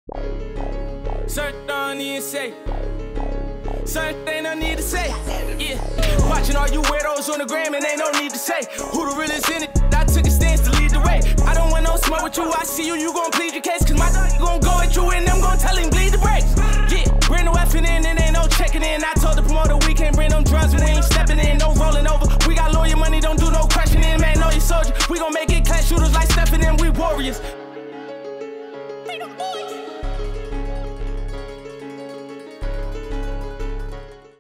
Certain don't need to say. Certain thing I need to say. Yeah. Watching all you weirdos on the gram and ain't no need to say who the realest in it. I took a stance to lead the way. I don't want no smoke with you. I see you, you gon' plead your case. Cause my gon' go at you and I'm gon' tell him bleed the brakes. Yeah. Bring the weapon in and ain't no checking in. I told the promoter we can't bring them drugs and we ain't stepping in. No rolling over. We got lawyer money, don't do no questioning. Man, know your soldier. We gon' make it clash shooters like Stephen and we warriors.